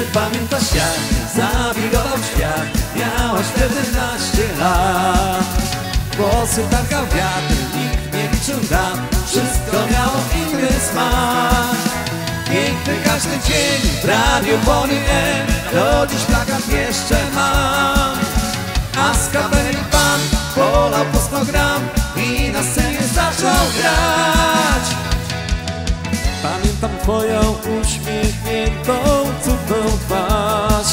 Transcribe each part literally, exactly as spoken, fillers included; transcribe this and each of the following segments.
pamiętasz jak zawirował świat? Miałaś czternaście lat. Włosy targał wiatr, nikt nie liczył dat. Wszystko miało inny smak. Piękny każdy dzień w radiu Bonnie M. Do dziś plakat jeszcze mam. A z kapeli pan polał po sto gram i na scenie zaczął grać. Pamiętam twoją uśmiechniętą, cudną twarz.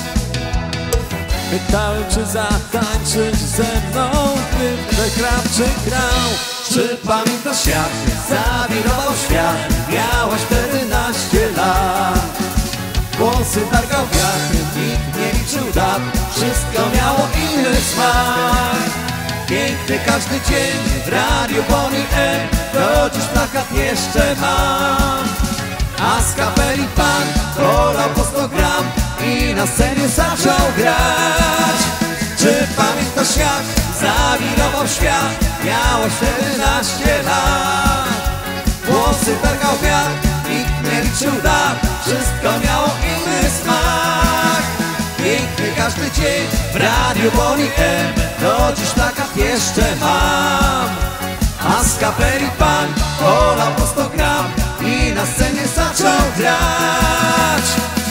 Pytałem, czy zatańczyć ze mną, gdy Krawczyk grał. Czy pamiętasz jak zawirował świat? Miałaś czternaście lat. Włosy targał wiatr, nikt nie liczył dat. Wszystko miało inny smak. Piękny każdy dzień w radiu Bonnie M. Do dziś plakat jeszcze mam. A z kapeli pan polał po sto gram i na scenie zaczął grać. Czy pamiętasz jak zawirował świat? Miałaś czternaście lat. Włosy targał wiatr, nikt nie liczył dat. Wszystko miało inny smak. Piękny każdy dzień w radiu Bonnie M. Do dziś plakat jeszcze mam. A z kapeli pan polał po sto gram i na scenie zaczął grać.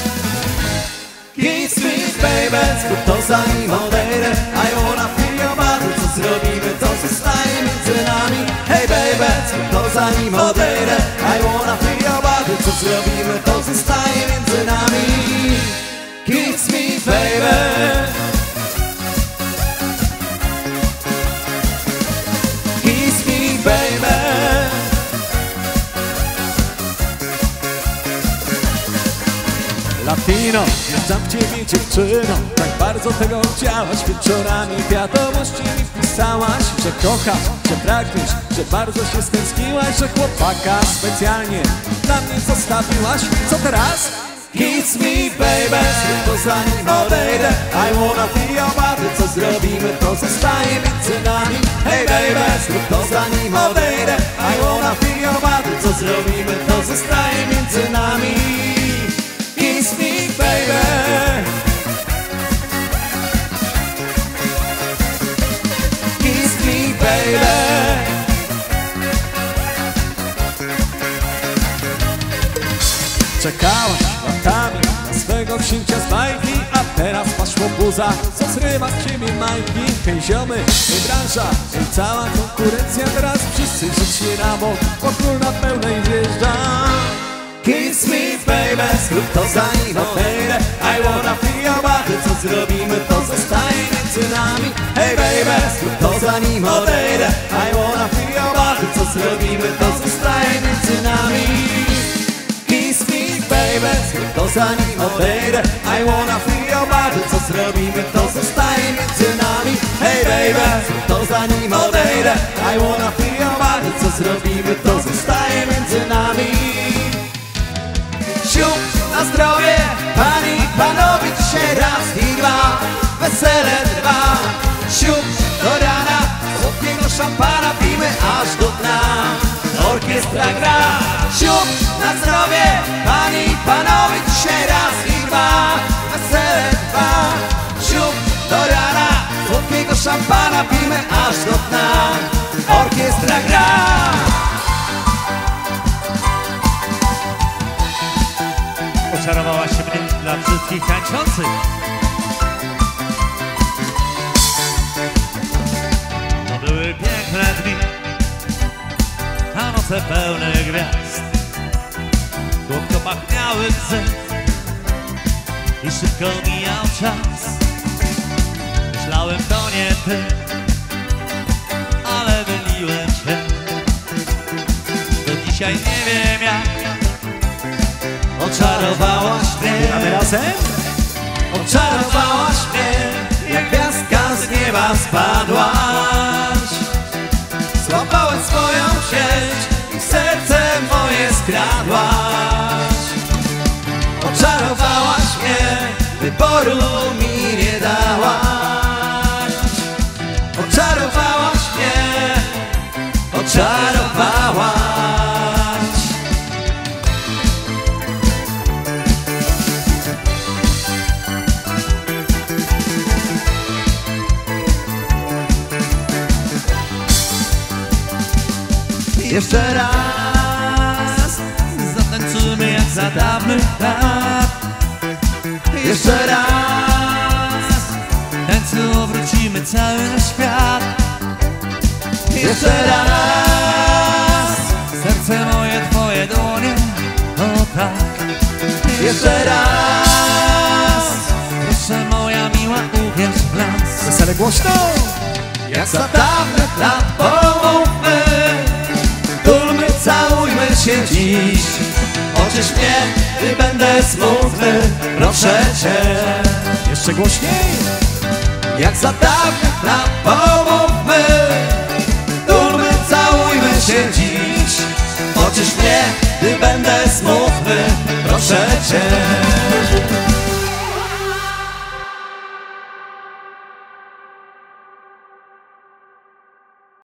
Kiss me baby, zrób to zanim odejdę. I wanna feel your body, co zrobimy, to zostaje między nami. Hey baby, zrób to zanim odejdę. I wanna feel your body, co zrobimy, to zostaje między nami. Kiss me baby. Kiss me baby. Latino, wjeżdżam w ciebie dziewczyno. Tak bardzo tego chciałaś. Wieczorami wiadomości mi wpisałaś, że kochasz, że pragniesz, że bardzo się stęskniłaś, że chłopaka specjalnie dla mnie zostawiłaś. Co teraz? Kiss me baby, zrób to zanim odejdę. I wanna feel your body, co zrobimy, to zostaje między nami. Hey baby, zrób to zanim odejdę. I wanna feel your body, co zrobimy, to zostaje między nami. Kiss me baby. Kiss me baby. Czekałaś latami na swego księcia z bajki, a teraz masz łobuza, co zrywa z ciebie majki. Hej ziomy, hej branża, hej cała konkurencja, teraz wszyscy rzucili na bok, bo król na pełnej wjeżdża. Kiss me baby, zrób to zanim odejdę. I wanna feel your body, co zrobimy, to zostaje między nami. Hey baby, zrób to zanim odejdę. I wanna feel your body, co zrobimy, to zostaje między nami. Kiss me baby, zrób to zanim odejdę. I wanna feel your body, co zrobimy, to zostaje między nami. Hey baby, zrób to zanim odejdę. I wanna feel your body, co zrobimy, to zostaje między nami. Siup, na zdrowie, panie i panowie, dzisiaj raz i dwa, wesele trwa. Siup, do rana, słodkiego szampana pijmy aż do dna. Orkiestra gra. Siup, na zdrowie, panie i panowie, dzisiaj raz i dwa, wesele trwa. Siup, do rana, słodkiego szampana pijmy aż do dna. Orkiestra gra. Oczarowałaś mnie dla wszystkich tańczących. To były piękne dni, a noce pełne gwiazd. W chłopkopach miały łzy i szybko mijał czas. Myślałem, to nie ty, ale myliłem się. Do dzisiaj nie wiem jak Oczarowałaś mnie. Gramy razem? Oczarowałaś mnie, jak gwiazdka z nieba spadłaś. Złapałaś swoją sieć i w serce moje skradłaś. Oczarowałaś mnie, wyboru mi nie dałaś. Oczarowałaś mnie, oczarowałaś. Jeszcze raz zatańczymy jak za dawnych lat. Jeszcze raz tańcu wrócimy cały na świat. Jeszcze raz serce moje, twoje dłonie, o tak. Jeszcze raz proszę moja miła, uwierz w las. Wesele głośno! Jak za dawnych lat pomówmy, tulmy, całujmy się dziś. Chociaż mnie, gdy będę smutny, proszę cię. Jeszcze głośniej! Jak za dawnych lat pomówmy, tulmy, całujmy się dziś. Chociaż mnie, gdy będę smutny, proszę cię.